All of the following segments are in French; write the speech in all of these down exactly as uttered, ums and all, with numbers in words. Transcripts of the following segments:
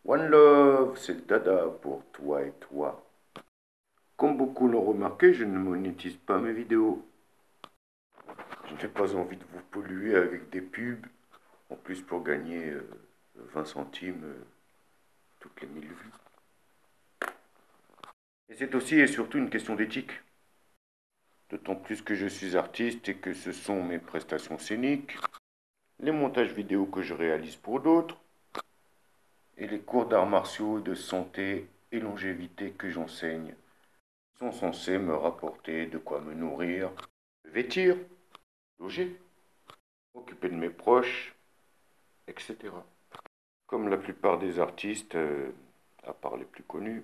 One Love, c'est Dada pour toi et toi. Comme beaucoup l'ont remarqué, je ne monétise pas mes vidéos. Je n'ai pas envie de vous polluer avec des pubs, en plus pour gagner euh, vingt centimes euh, toutes les mille vues. Et c'est aussi et surtout une question d'éthique. D'autant plus que je suis artiste et que ce sont mes prestations scéniques, les montages vidéo que je réalise pour d'autres, et les cours d'arts martiaux, de santé et longévité que j'enseigne sont censés me rapporter de quoi me nourrir, me vêtir, loger, m'occuper de mes proches, et cetera. Comme la plupart des artistes, euh, à part les plus connus,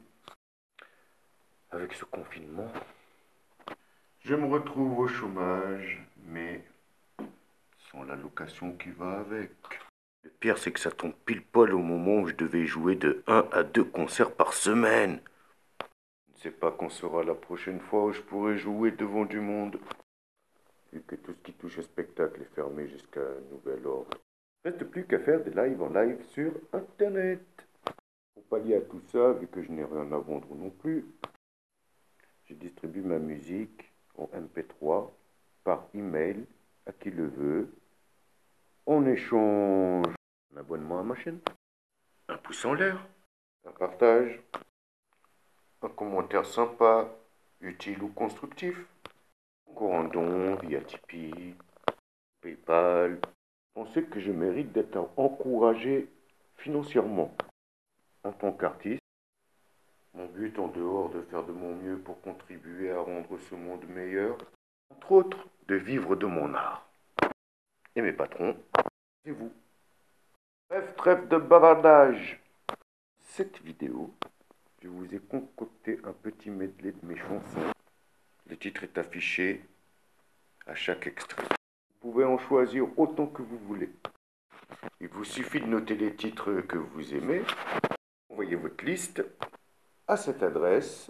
avec ce confinement, je me retrouve au chômage, mais sans l'allocation qui va avec. Le pire, c'est que ça tombe pile poil au moment où je devais jouer de un à deux concerts par semaine. Je ne sais pas quand sera la prochaine fois où je pourrai jouer devant du monde, vu que tout ce qui touche au spectacle est fermé jusqu'à nouvel ordre. Il ne reste plus qu'à faire des lives en live sur Internet. Pour pallier à tout ça, vu que je n'ai rien à vendre non plus, je distribue ma musique en M P trois par email à qui le veut, en échange un abonnement à ma chaîne, un pouce en l'air, un partage, un commentaire sympa, utile ou constructif, encore un don via Tipeee, PayPal. On sait que je mérite d'être encouragé financièrement. En tant qu'artiste, mon but en dehors de faire de mon mieux pour contribuer à rendre ce monde meilleur, entre autres, de vivre de mon art. Et mes patrons, c'est vous. Bref, trêve de bavardage. Cette vidéo, je vous ai concocté un petit medley de mes chansons. Le titre est affiché à chaque extrait. Vous pouvez en choisir autant que vous voulez. Il vous suffit de noter les titres que vous aimez. Envoyez votre liste à cette adresse.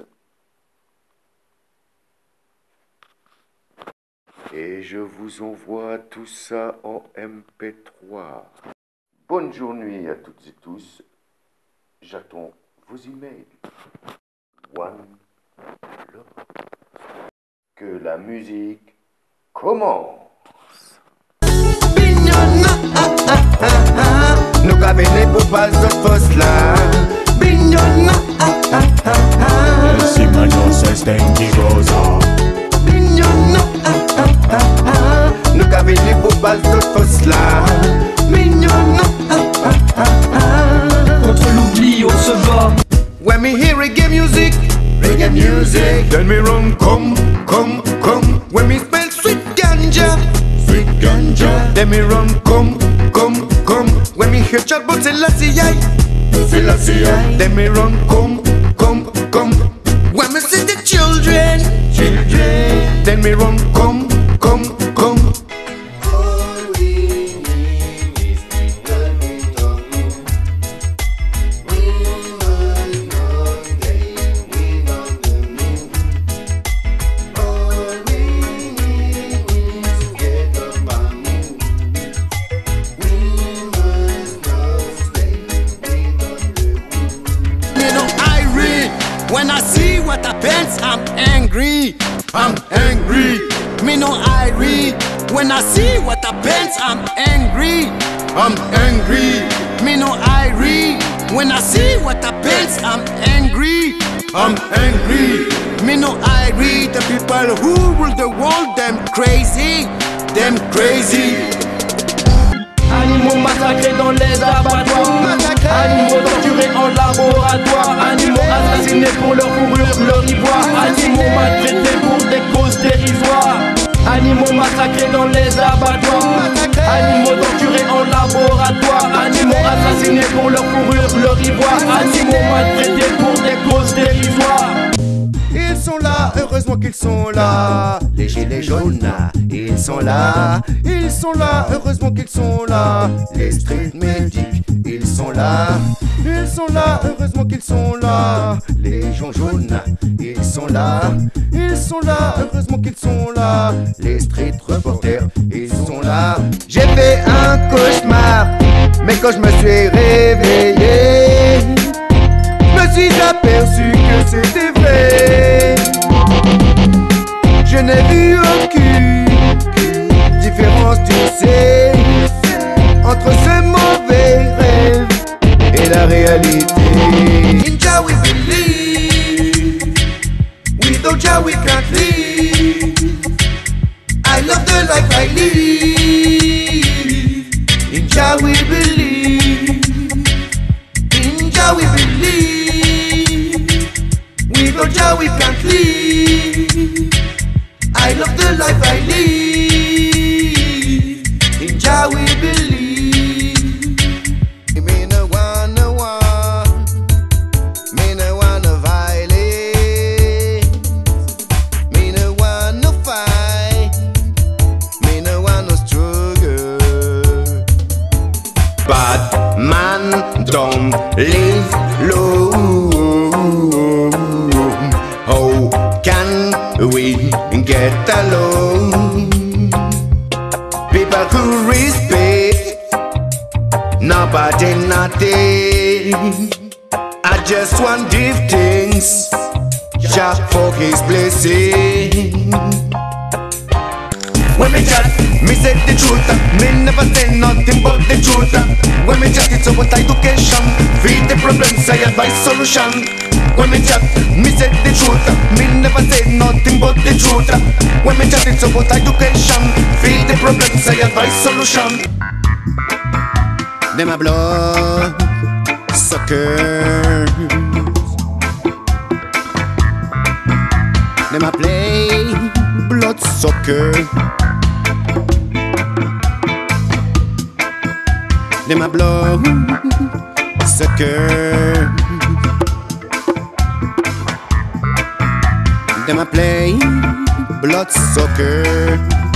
Et je vous envoie tout ça en M P trois. Bonne journée à toutes et tous. J'attends vos emails. One Love. Que la musique commence. Nu ca vine pupa tot fost la Bignona Si mano se stengi rosa Bignona Nu ca vine pupa tot fost la Bignona Contre l'oubli on se bat. When me hear reggae music Reggae music Tell me run come, come, come When me smell sweet ganja Sweet ganja Tell me run come, come, come When me hear Charbot Selassie Selassie Tell me run come, come, come When me see the children Children Tell me run come, come, come All we need is people we don't know. We must know they we don't know. All we need is to get up and move. We must know they we don't know. You know I read when I see what happens, I'm angry. I'm angry, Me know I read when I see what happens, I'm angry. I'm angry, Me know I read when I see what happens, I'm angry. I'm angry. Me know I read the people who rule the world, them crazy, them crazy. Animaux massacrés dans les abattoirs, animaux torturés en laboratoire, animaux assassinés pour leur fourrure, leur ivoire, animaux maltraités pour des causes dérisoires, animaux massacrés dans les abattoirs, animaux torturés en laboratoire, animaux assassinés pour leur fourrure, leur ivoire, animaux maltraités pour des causes dérisoires. Ils sont là, heureusement qu'ils sont là. Les gilets jaunes, ils sont là. Ils sont là, heureusement qu'ils sont là. Les street medics, ils sont là. Ils sont là, heureusement qu'ils sont là. Les gens jaunes, ils sont là. Ils sont là, heureusement qu'ils sont là. Les street reporters, ils sont là. J'ai fait un cauchemar, mais quand je me suis réveillé, live low. How can we get along? People who respect nobody nothing. I just want to give things Jah for His blessing. When me chat, me say the truth. Me never say nothing but the truth. When me chat, it's about education. Feed the problems, I advise solution. When me chat, me say the truth. Me never say nothing but the truth. When me chat, it's about education. Feed the problems, I advise solution. Them a blood suckers. Them a play blood sucker. Them a blood sucker. Them a play blood sucker.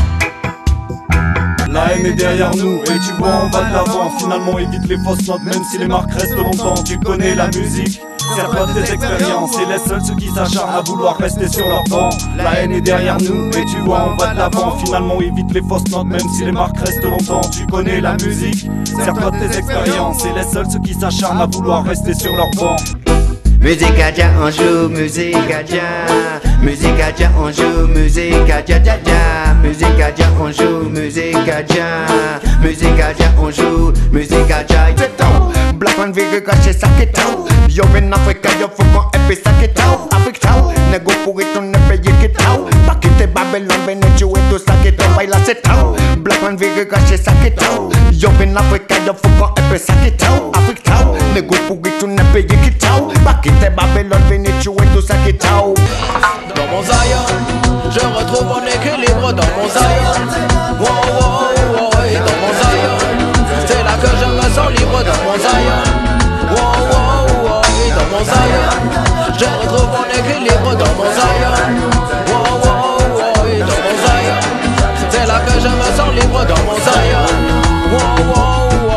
La haine est derrière nous et tu vois on va de l'avant. Finalement évite les fausses notes même si les marques restent longtemps. Tu connais la musique, serre-toi de tes expériences. Et laisse seuls ceux qui s'acharnent à vouloir rester sur leur banc. La haine est derrière nous et tu vois on va de l'avant. Finalement évite les fausses notes même si les marques restent longtemps. Tu connais la musique, serre-toi de tes expériences. Et laisse seuls ceux qui s'acharnent à vouloir rester sur leur banc. Musique à Jah on joue, musique à Jah. Musique à Jah on joue, musique à Jah Jah Jah. Musique à Jah on joue, musique à Jah. Musique à Jah on joue, musique à Jah. C'est tout. Black man veut cacher ça qui est tout. Yo ven Africa, yo faut qu'on épée ça qui est tout. Afrique tout, négo pour retourner payer qui est tout. Pas quitter Babylone, venez jouer tout ça qui est tout. Baila c'est tout. Black man veut cacher ça qui est tout. Yo ven Africa, yo faut qu'on épée ça qui est tout. Afrique tout, négo pour retourner payer qui est tout. Pas quitter Babylone, venez jouer tout ça qui est tout. Dans mon Zion, je retrouve mon équilibre dans mon Zion. Wow, wow, wow, et dans mon Zion, c'est là que je me sens libre dans mon Zion. Wow, wow, wow, et dans mon Zion, je retrouve mon équilibre dans mon Zion. Wow, wow, wow, et dans mon Zion, c'est là que je me sens libre dans mon Zion. Wow, wow,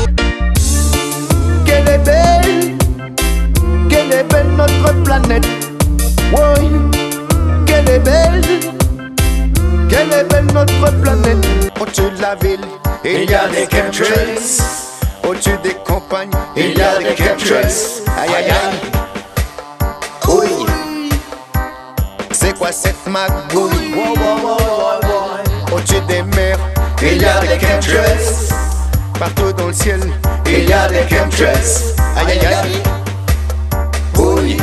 wow. Qu'elle est belle, qu'elle est belle notre planète. Oui, qu'elle est belle, quelle est belle notre planète. Au-dessus de la ville, il y a des chemtrails. Au-dessus des campagnes, il y a des chemtrails. Aïe aïe aïe. Oui, c'est quoi cette magouille? Au-dessus des mers, il y a des chemtrails. Partout dans le ciel, il y a des chemtrails. Aïe aïe aïe. Oui.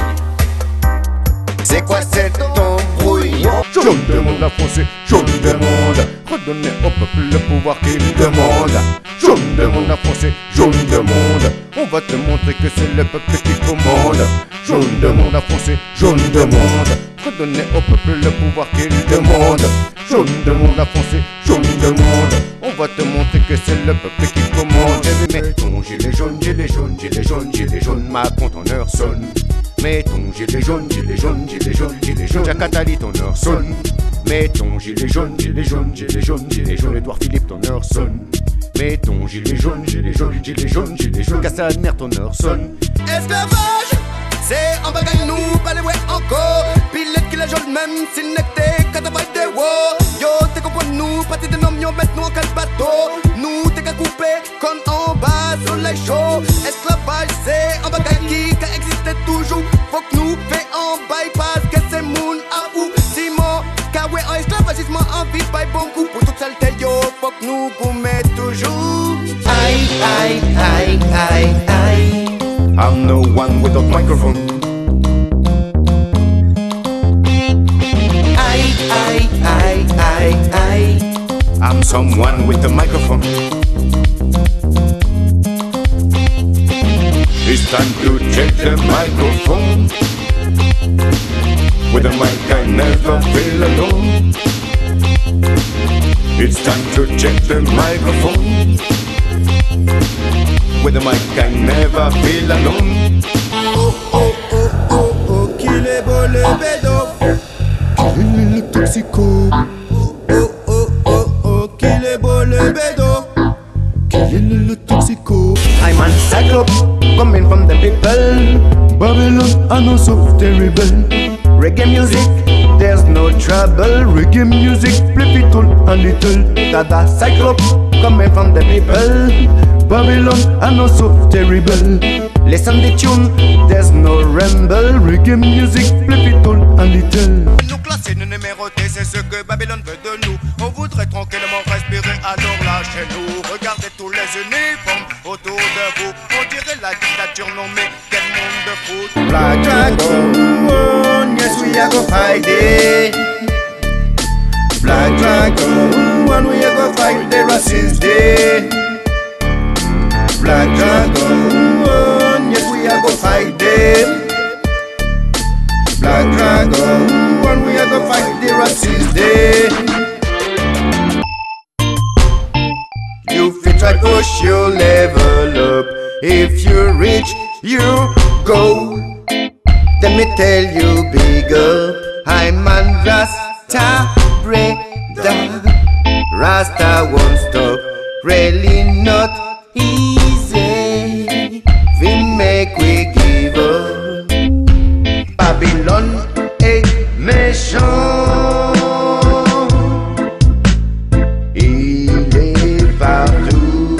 C'est quoi cette embrouille? Je demande la France, je demande. Redonner au peuple le pouvoir qu'il demande. Je demande la France, je demande. On va te montrer que c'est le peuple qui commande. Je demande la France, je demande. Redonner au peuple le pouvoir qu'il demande. Je demande la France, je demande. On va te montrer que c'est le peuple qui commande. Mais ton gilet jaune, gilet jaune, gilet jaune, gilet jaune, ma conteneur sonne. Mets ton gilet jaune, gilet jaune, gilet jaune, gilet jaune, Jacatali, ton heure sonne. Mets ton gilet jaune, gilet jaune, gilet jaune, gilet jaune, Edouard Philippe, ton heure sonne. Mets ton gilet jaune, gilet jaune, gilet jaune, gilet jaune, Cassaner, ton heure sonne. Esclavage, c'est en bagaille nous, pas les ouais encore. Pilette qui la jaune même, si n'était qu'à travail des wots. Yo, t'es compris nous, parti de nom, yo, maintenant en quatre bateaux. Nous, t'es qu'à couper, comme en bas, sur les shows. Esclavage, c'est en bagaille qui, qui existait toujours. Faut que nous fait en bypass, que c'est moun à ou Simon. Car ouais, en esclavagisme, en vie, pas bon coup. Pour toute saleté, yo, faut que nous gourmet toujours. Aïe, aïe, aïe, aïe, aïe. I'm no one without microphone. Aïe, aïe, aïe, aïe, aïe. I'm someone with a microphone. It's time to check the microphone. With a mic I never feel alone. It's time to check the microphone. With a mic I never feel alone. Oh, oh, oh, oh, oh, qu'il est beau le bédo. Qu'il est le toxico. Oh, oh, oh, oh, oh, qu'il est beau le bédo. Qu'il est le toxico. I'm un cyclope. coming from the people. Babylon are not so terrible. Reggae music, there's no trouble. Reggae music, play it all a little. Dada Cyclops, coming from the people. Babylon are not so terrible. Listen the tune, there's no rumble. Reggae music, play it all a little. Nous classer, nous numéroter, c'est ce que Babylone veut de nous. On voudrait tranquillement respirer, alors lâchez-nous. Regardez tous les uniformes autour de vous. On dirait la dictature, non mais quel monde de foot. Black Dragon, yes we are go fight it. Black Dragon, when we are go fight the racist day. Black Dragon, yes we are go fight them. Black Dragon, when we are go fight the racist day. You fit try push your level up. If you reach your goal, let me tell you big up. I'm on Rasta Breda. Rasta won't stop, really not easy. We make we give up. Babylone est méchant. Il est partout.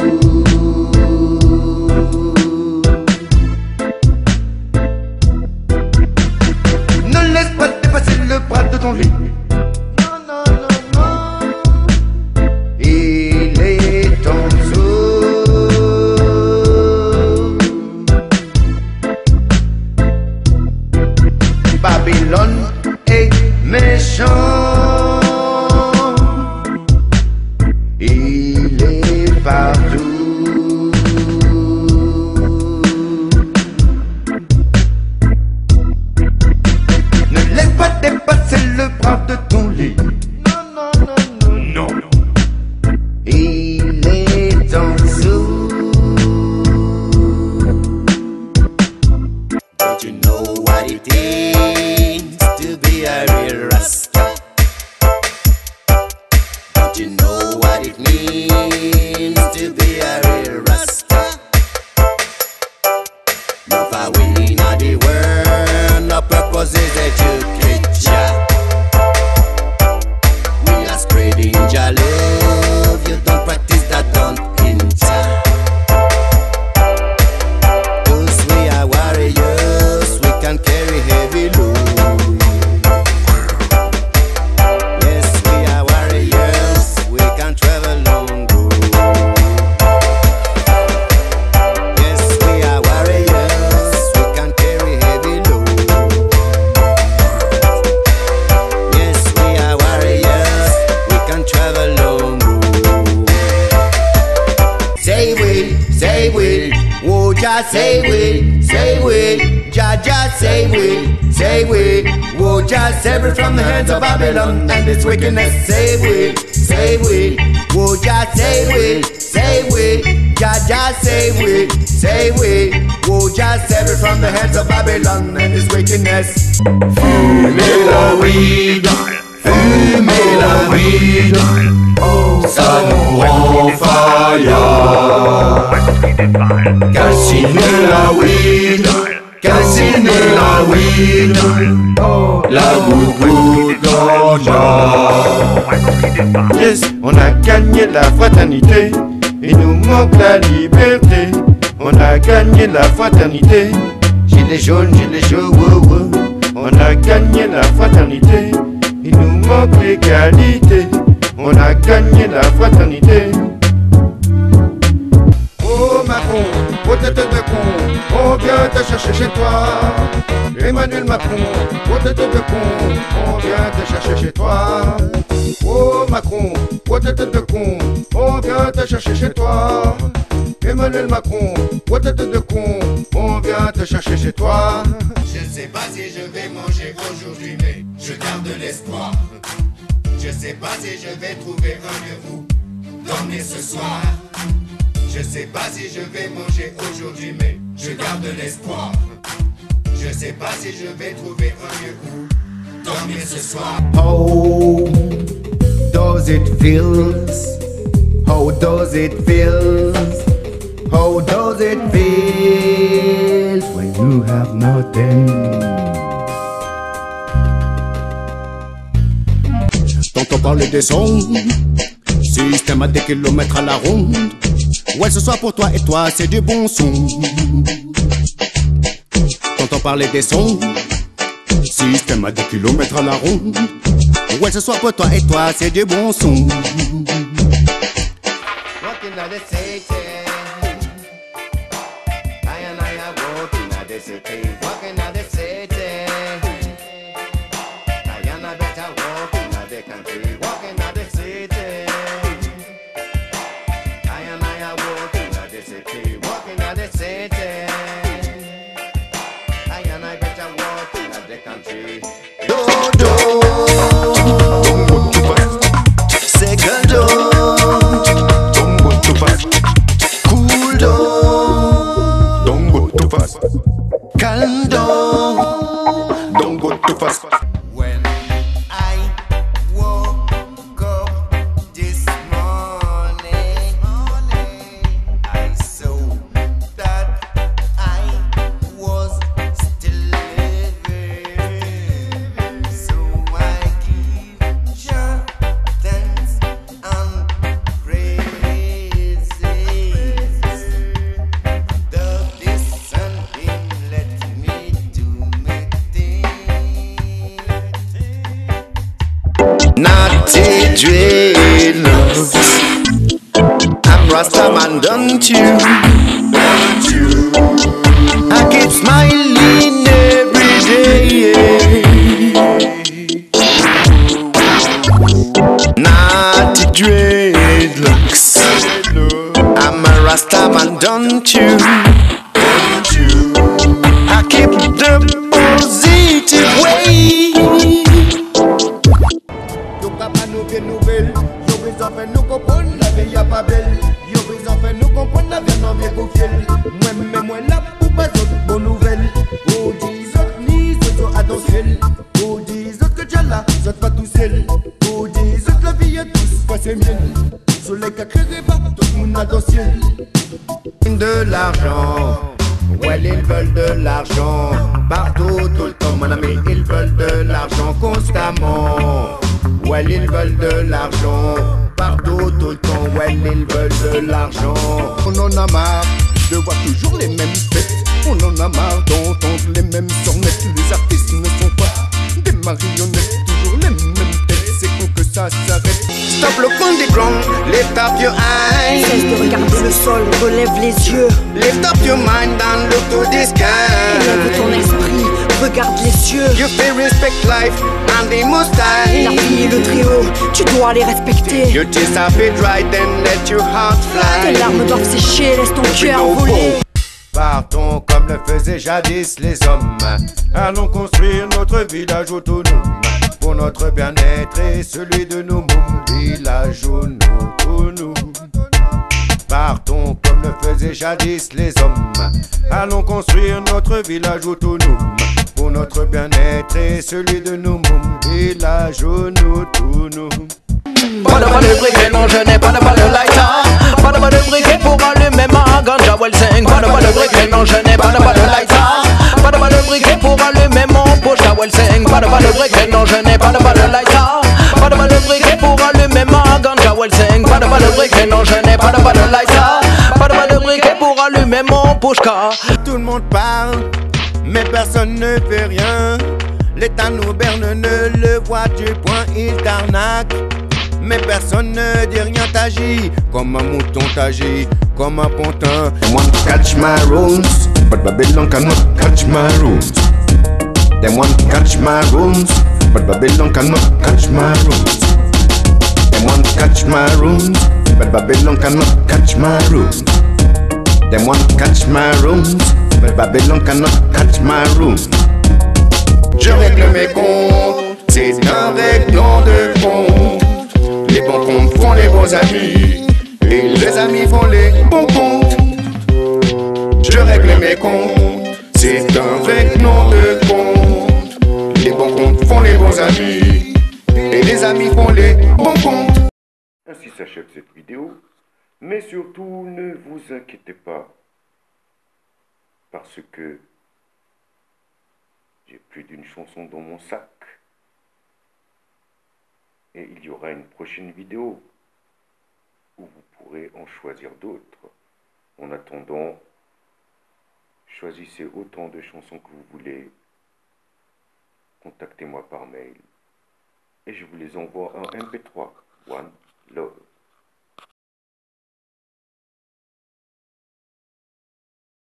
Ne laisse pas dépasser le bras de ton lit. Non, non, non, non. Il est en dessous. Babylone est méchant. Il est partout. Ne laisse pas dépasser le bras de ton lit. Non, non, non, non, non. Il est en dessous. Don't you know what it is to be a real Rasta? Don't you know what it means to be a real Rasta? No far we in the world, no purpose is educate ya. We are spreading your love, you don't practice that, don't enter. Cause we are warriors, we can carry heavy load. Yes, we are warriors, we can travel long road. Yes, we are warriors, we can carry heavy load. Yes, we are warriors, we can travel long road. Say we, say we, whoa, just say we, say we, just, just say we, say we, whoa, just separate from the hands of Babylon and its wickedness. Say we, say we, whoa, just say we, say we, just, just say we, say we, whoa, just separate from the hands of Babylon and its wickedness. Fumez la weed, fumez la weed, ça nous rend fire. Calcinez la weed, calcinez la weed, la goutte ganja. Yes, on a gagné la fraternité, il nous manque la liberté. On a gagné la fraternité, Gilets jaunes, gilets jaunes, wow, wow. on a gagné la fraternité, il nous manque l'égalité. On a gagné la fraternité. Oh Macron, oh tête de con, on vient te chercher chez toi. Emmanuel Macron, oh tête de con, on vient te chercher chez toi. Oh Macron, oh tête de con, on vient te chercher chez toi. Emmanuel Macron, oh tête de con, on vient te chercher chez toi. Je sais pas si je vais manger aujourd'hui, mais je garde l'espoir. Je sais pas si je vais trouver un lieu où dormir ce soir. Je sais pas si je vais manger aujourd'hui, mais je garde l'espoir. Je sais pas si je vais trouver un lieu où dormir ce soir. How does it feel? How does it feel? How does it feel when you have nothing? T'entends parler des sons, système à des kilomètres à la ronde. Ouais, ce soir pour toi et toi, c'est du bon son. T'entends parler des sons, système à des kilomètres à la ronde. Ouais, ce soir pour toi et toi, c'est du bon son. Walking at the city, I and I are walking at the city, walking at the city. I and I better walking at the country, walking at the city. I and I are walking at the city, walking at the city. I and I better walking at the country. Do do. Second do. Cool down, don't go too fast. calm down, Don't go too fast. When I woke up this morning, I saw that I was still living. So I give Jah thanks and praises. The this and him let me do me thing. Naughty dreadlocks, I'm Rastaman, don't you? Don't you? I keep smiling every day. Naughty dreadlocks, I'm a Rastaman, don't you? Don't you? I keep the positive way. Yo papa nou gen nouvel, yo bezon fè nou kompon la vie a pas belle. Yo bezon fè nou kompon la vie nan vie kou fiel. Mwen men mwen la pou pas autre bonne nouvelle. Ou di zot ni zot zo attention. Ou di zot que Dieu là, zot pas tout seul. Ou di zot la vie a tous pas c'est mienne. Soleil qu'a créé pas, tout le monde a dans le ciel. De l'argent, ouais ils veulent de l'argent. Partout, tout le temps mon ami, ils veulent de l'argent constamment. Ouais ils veulent de l'argent. Partout, tout le temps, ouais ils veulent de l'argent. On en a marre de voir toujours les mêmes têtes. On en a marre d'entendre les mêmes sornettes. Les artistes ne sont pas des marionnettes. Toujours les mêmes têtes, c'est con que ça s'arrête. Stop look on the ground, lift up your eyes. Cesse de regarder le sol, relève les yeux. Lift up your mind and look to the sky. Élève ton esprit, regarde les cieux. You feel respect life and the most high. La vie et le très haut, tu dois les respecter. Your tears have been dry, then let your heart fly. Tes larmes doivent sécher, laisse ton cœur voler. Partons comme le faisaient jadis les hommes. Allons construire notre village autonome. Pour notre bien-être et celui de nos mômes. Village autonome. Partons comme le faisaient jadis les hommes. Allons construire notre village autonome. Pour notre bien-être et celui de nos mômes. Village autonome. Pas de balle de briquet, non je n'ai pas de balle de lighter. Pas de balle de briquet pour allumer ma ganja well sing. Pas de balle de briquet, non je n'ai pas de balle de lighter. Pas de balle de briquet pour allumer mon poche well sing. Pas de balle de briquet, non je n'ai pas de balle de lighter. Pas de balle de briquet pour allumer ma ganja well sing. Pas de balle de briquet, non je n'ai pas de balle de lighter. Pas de balle de briquet pour allumer mon pushka. Tout le monde parle, mais personne ne fait rien. L'État nous berne, ne le voit du point, il t'arnaque. Mais personne ne dit rien, t'agis comme un mouton, t'agis comme un pontin. Them want catch my rules, but Babylon cannot catch my rules. Them want catch my rules, but Babylon cannot catch my rules. Them want catch my rules, but Babylon cannot catch my rules. Them want catch my rules, but Babylon cannot catch my rules. Je règle mes comptes, c'est un règlement de compte. Les bons comptes font les bons amis, et les amis font les bons comptes. Je règle mes comptes, c'est un règlement de compte. Les bons comptes font les bons amis, et les amis font les bons comptes. Ainsi s'achève cette vidéo. Mais surtout, ne vous inquiétez pas, parce que j'ai plus d'une chanson dans mon sac. Et il y aura une prochaine vidéo où vous pourrez en choisir d'autres. En attendant, choisissez autant de chansons que vous voulez. Contactez-moi par mail et je vous les envoie en M P trois. One Love.